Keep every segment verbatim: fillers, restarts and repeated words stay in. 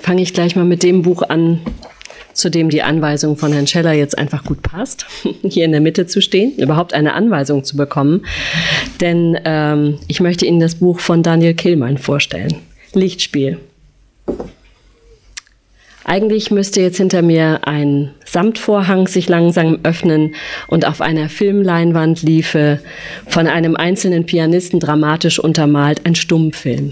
fange ich gleich mal mit dem Buch an, zu dem die Anweisung von Herrn Scheller jetzt einfach gut passt, hier in der Mitte zu stehen, überhaupt eine Anweisung zu bekommen. Denn ähm, ich möchte Ihnen das Buch von Daniel Kehlmann vorstellen, Lichtspiel. Eigentlich müsste jetzt hinter mir ein Samtvorhang sich langsam öffnen und auf einer Filmleinwand liefe von einem einzelnen Pianisten dramatisch untermalt ein Stummfilm.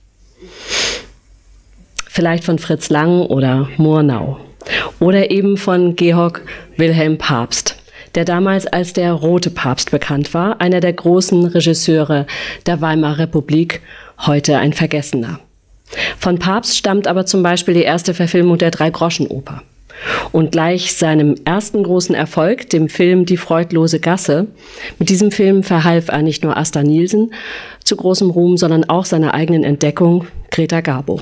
Vielleicht von Fritz Lang oder Murnau. Oder eben von Georg Wilhelm Pabst, der damals als der Rote Papst bekannt war, einer der großen Regisseure der Weimarer Republik, heute ein Vergessener. Von Pabst stammt aber zum Beispiel die erste Verfilmung der Drei-Groschen-Oper. Und gleich seinem ersten großen Erfolg, dem Film Die freudlose Gasse, mit diesem Film verhalf er nicht nur Asta Nielsen zu großem Ruhm, sondern auch seiner eigenen Entdeckung, Greta Garbo.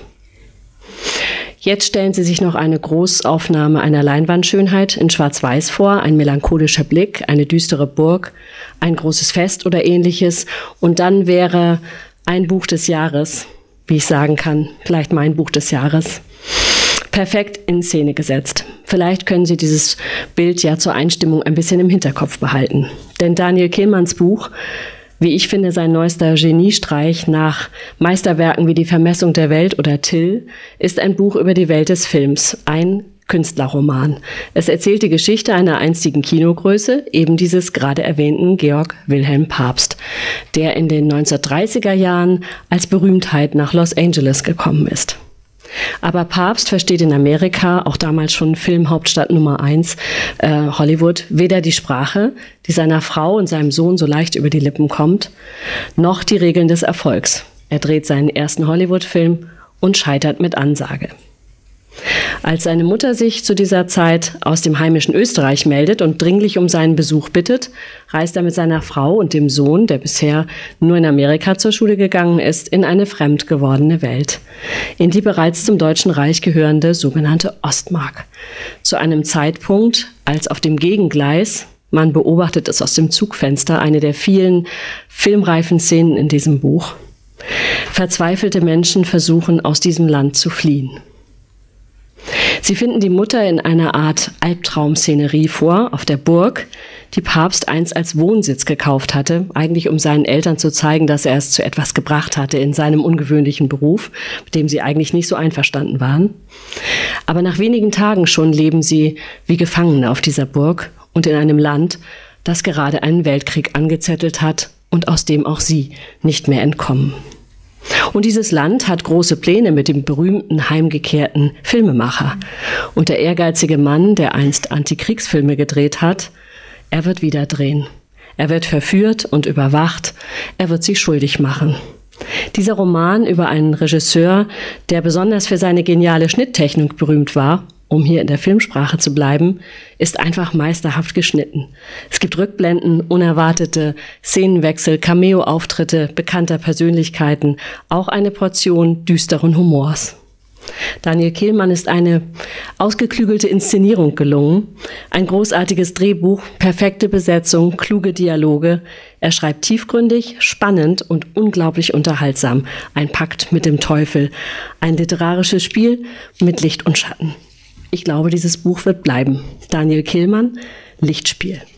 Jetzt stellen Sie sich noch eine Großaufnahme einer Leinwandschönheit in Schwarz-Weiß vor, ein melancholischer Blick, eine düstere Burg, ein großes Fest oder ähnliches. Und dann wäre ein Buch des Jahres, wie ich sagen kann, vielleicht mein Buch des Jahres, perfekt in Szene gesetzt. Vielleicht können Sie dieses Bild ja zur Einstimmung ein bisschen im Hinterkopf behalten. Denn Daniel Kehlmanns Buch, wie ich finde, sein neuester Geniestreich nach Meisterwerken wie Die Vermessung der Welt oder Till, ist ein Buch über die Welt des Films, ein Künstlerroman. Es erzählt die Geschichte einer einstigen Kinogröße, eben dieses gerade erwähnten Georg Wilhelm Pabst, der in den neunzehnhundertdreißiger Jahren als Berühmtheit nach Los Angeles gekommen ist. Aber Pabst versteht in Amerika, auch damals schon Filmhauptstadt Nummer eins, äh, Hollywood, weder die Sprache, die seiner Frau und seinem Sohn so leicht über die Lippen kommt, noch die Regeln des Erfolgs. Er dreht seinen ersten Hollywood-Film und scheitert mit Ansage. Als seine Mutter sich zu dieser Zeit aus dem heimischen Österreich meldet und dringlich um seinen Besuch bittet, reist er mit seiner Frau und dem Sohn, der bisher nur in Amerika zur Schule gegangen ist, in eine fremd gewordene Welt, in die bereits zum Deutschen Reich gehörende sogenannte Ostmark. Zu einem Zeitpunkt, als auf dem Gegengleis, man beobachtet es aus dem Zugfenster, eine der vielen filmreifen Szenen in diesem Buch, verzweifelte Menschen versuchen, aus diesem Land zu fliehen. Sie finden die Mutter in einer Art Albtraumszenerie vor, auf der Burg, die Pabst einst als Wohnsitz gekauft hatte, eigentlich um seinen Eltern zu zeigen, dass er es zu etwas gebracht hatte in seinem ungewöhnlichen Beruf, mit dem sie eigentlich nicht so einverstanden waren. Aber nach wenigen Tagen schon leben sie wie Gefangene auf dieser Burg und in einem Land, das gerade einen Weltkrieg angezettelt hat und aus dem auch sie nicht mehr entkommen. Und dieses Land hat große Pläne mit dem berühmten heimgekehrten Filmemacher. Und der ehrgeizige Mann, der einst Antikriegsfilme gedreht hat, er wird wieder drehen. Er wird verführt und überwacht. Er wird sich schuldig machen. Dieser Roman über einen Regisseur, der besonders für seine geniale Schnitttechnik berühmt war, um hier in der Filmsprache zu bleiben, ist einfach meisterhaft geschnitten. Es gibt Rückblenden, unerwartete Szenenwechsel, Cameo-Auftritte bekannter Persönlichkeiten, auch eine Portion düsteren Humors. Daniel Kehlmann ist eine ausgeklügelte Inszenierung gelungen, ein großartiges Drehbuch, perfekte Besetzung, kluge Dialoge. Er schreibt tiefgründig, spannend und unglaublich unterhaltsam. Ein Pakt mit dem Teufel, ein literarisches Spiel mit Licht und Schatten. Ich glaube, dieses Buch wird bleiben. Daniel Kehlmann, Lichtspiel.